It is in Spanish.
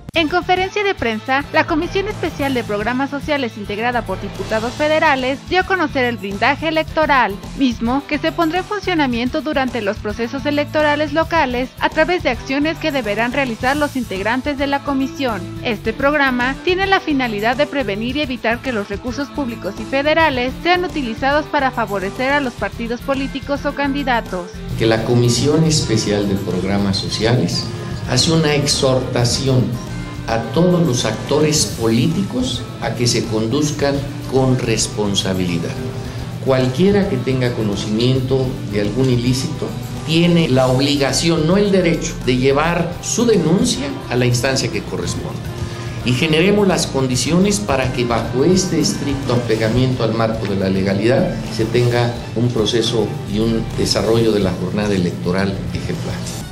En conferencia de prensa, la Comisión Especial de Programas Sociales integrada por diputados federales dio a conocer el blindaje electoral, mismo que se pondrá en funcionamiento durante los procesos electorales locales a través de acciones que deberán realizar los integrantes de la comisión. Este programa tiene la finalidad de prevenir y evitar que los recursos públicos y federales sean utilizados para favorecer a los partidos políticos o candidatos. Que la Comisión Especial de Programas Sociales hace una exhortación a todos los actores políticos a que se conduzcan con responsabilidad. Cualquiera que tenga conocimiento de algún ilícito tiene la obligación, no el derecho, de llevar su denuncia a la instancia que corresponda. Y generemos las condiciones para que bajo este estricto apegamiento al marco de la legalidad se tenga un proceso y un desarrollo de la jornada electoral ejemplar.